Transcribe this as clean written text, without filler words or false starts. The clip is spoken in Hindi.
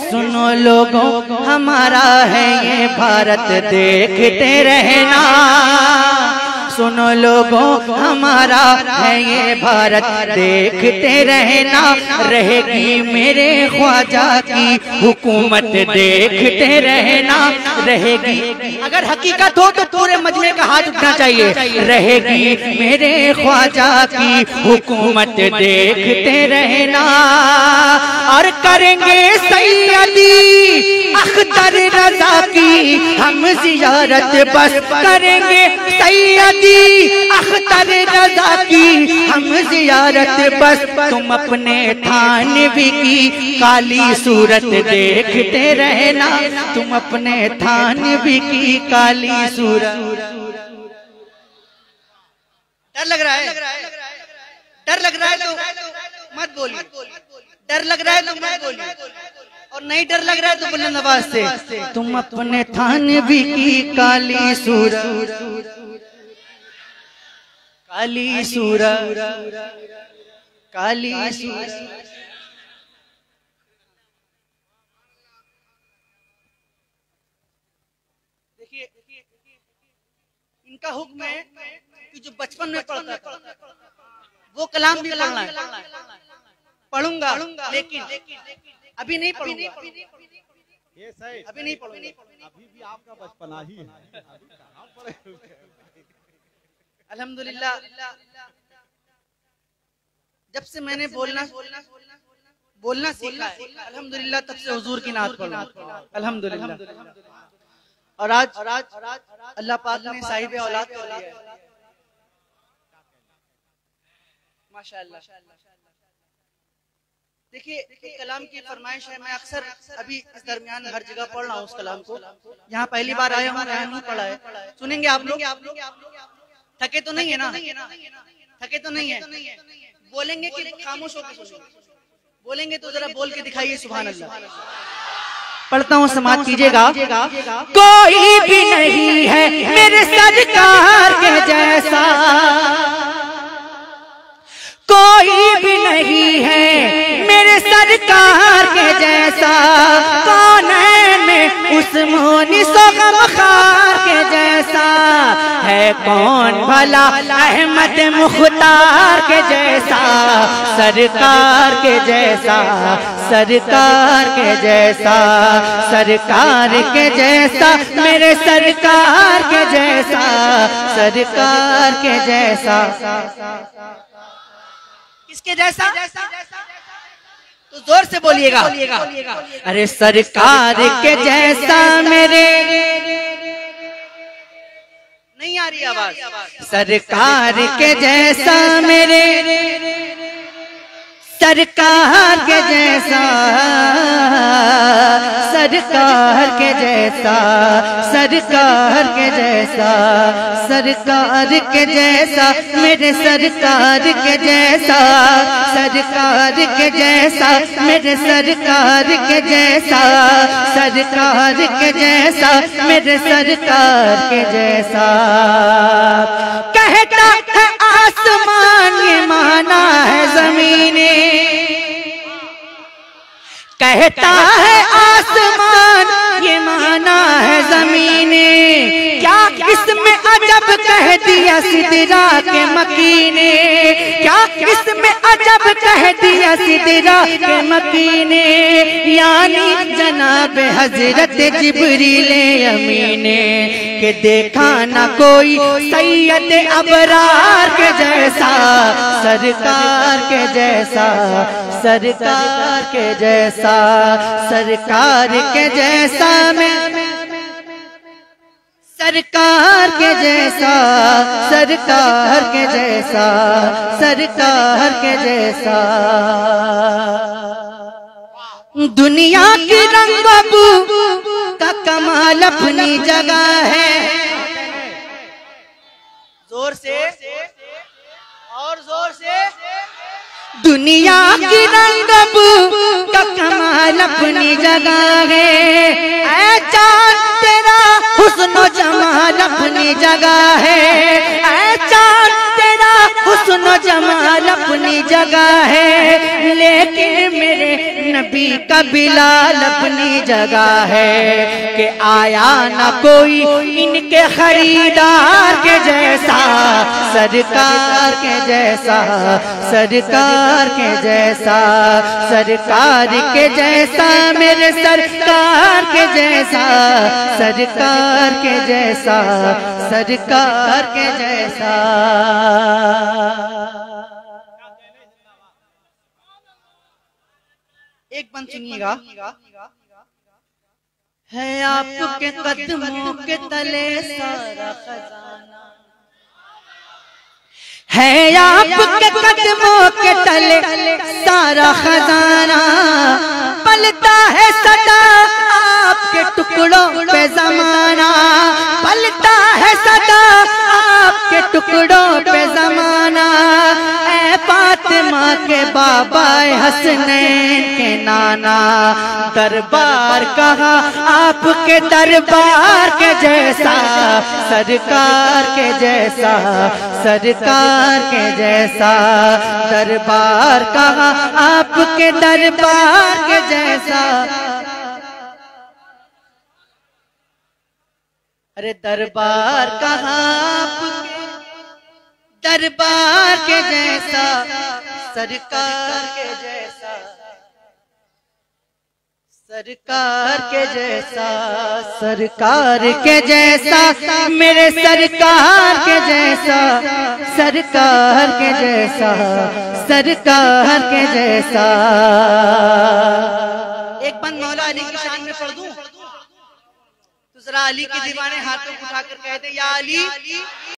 सुनो लोगों हमारा है ये भारत देखते रहना। सुनो लोगों हमारा है ये भारत देखते रहना। रहेगी मेरे ख्वाजा की हुकूमत देखते रहना। रहेगी, अगर हकीकत हो तो पूरे मजमे का हाथ उठना चाहिए। रहेगी मेरे ख्वाजा की हुकूमत देखते रहना। और करेंगे सैयदी अख्तर रजा की हम जियारत बस। करेंगे सैयदी अख्तर रजा की हम जियारत बस। तुम अपने थानवी की काली सूरत देखते रहना। तुम अपने थानवी की काली सूरत। डर लग रहा है, डर लग रहा है तो मत बोलिए। डर लग रहा है तो मत बोलिए, और नहीं डर लग रहा है तो बुलंद आवाज से तुम अपने थानवी की काली सूरत, काली सूरत, काली सूरत। देखिए इनका हुक्म है कि जो बचपन में पढ़ता था वो कलाम भी पढ़ना है। पढ़ूंगा लेकिन अभी नहीं पढ़ूंगा, अभी नहीं पढ़ूंगा। अभी भी आपका बचपना ही है। अल्हम्दुलिल्लाह जब से मैंने बोलना सीखा है, अल्हम्दुलिल्लाह तब से हुजूर की नात पढ़ रहा हूं, अल्हम्दुलिल्लाह। और आज अल्लाह पाक ने साहिब औलाद कर दिया है, माशाअल्लाह। देखिए कलाम की फरमाइश है। मैं अक्सर अभी इस दरमियान हर जगह पढ़ रहा हूँ उस कलाम को। यहाँ पहली बार आया हूँ, यहाँ नहीं पढ़ा है। सुनेंगे आप लोग? थके तो नहीं है ना? थके तो नहीं है? बोलेंगे कि खामोश होकर सुनेंगे? बोलेंगे तो जरा बोल के दिखाइए सुभान अल्लाह। पढ़ता हूँ, समाज कीजिएगा। कोई भी नहीं है मेरे सरकार के जैसा, कोई भी नहीं है मेरे सरकार के जैसा। कौन है में उस्मानी गमखार के जैसा, है कौन भला अहमद मुख्तार के जैसा। सरकार के जैसा, सरकार के जैसा, सरकार के जैसा, मेरे सरकार के जैसा, सरकार के जैसा। किसके जैसा? तो जोर से बोलिएगा। अरे सरकार के जैसा मेरे, नहीं आ रही आवाज। सरकार के जैसा मेरे, सरकार के जैसा, सरकार के जैसा, सरकार के जैसा, सरकार के जैसा, मेरे सरकार के जैसा, सरकार के जैसा, मेरे सरकार के जैसा, सरकार के जैसा, मेरे सरकार के जैसा। कहता है आसमान ये माना है ज़मीने, कहता है आसमान ये माना है ज़मीने। क्या इसमें अजब कह दिया सिदरा के मकीने, क्या इसमें अजब कह दिया सिदरा के मकीने। यानी जनाब हजरत जिब्रील अमीने, के देखा ना कोई सैयद अबरार के जैसा, सरकार के जैसा, सरकार के जैसा, सरकार के जैसा, मैं सरकार के जैसा, सरकार के जैसा, सरकार के जैसा। दुनिया की रंगबू का कमाल अपनी जगह है। जोर से और जोर से। दुनिया की रंगबू का कमाल अपनी जगह है। ऐ चांद तेरा हुस्न जमाल अपनी जगह है। ऐ चांद तेरा हुस्न जमाल अपनी जगह है, लेकिन मेरे नबी का बिलाल अपनी जगह है। कि आया ना कोई इनके खरीदार के जैसा, सरकार के जैसा, सरकार के जैसा, सरकार के जैसा, मेरे सरकार के जैसा, सरकार के जैसा, सरकार के जैसा। एक बंद सुनिएगा। है आपके कदमों के तले सारा खजाना, है आपके कदमों के तले सारा खजाना, पलता है सदा आपके टुकड़ों पे जमाना, पलता है सदा आपके टुकड़ों पे जमाना। ऐ फातिमा के बाबा हसनैन के नाना, दरबार कहा आपके दरबार के जैसा, सरकार के जैसा, सरकार के जैसा, दरबार कहा आपके दरबार के जैसा। अरे दरबार कहा आपके दरबार के जैसा, सरकार के जैसा, सरकार के जैसा, सरकार के जैसा, मेरे सरकार के जैसा, सरकार के जैसा, सरकार के जैसा। एक बंद मौला अली की शान में पढ़ दूं तो जरा अली के दीवाने हाथों को उठाकर कहते या अली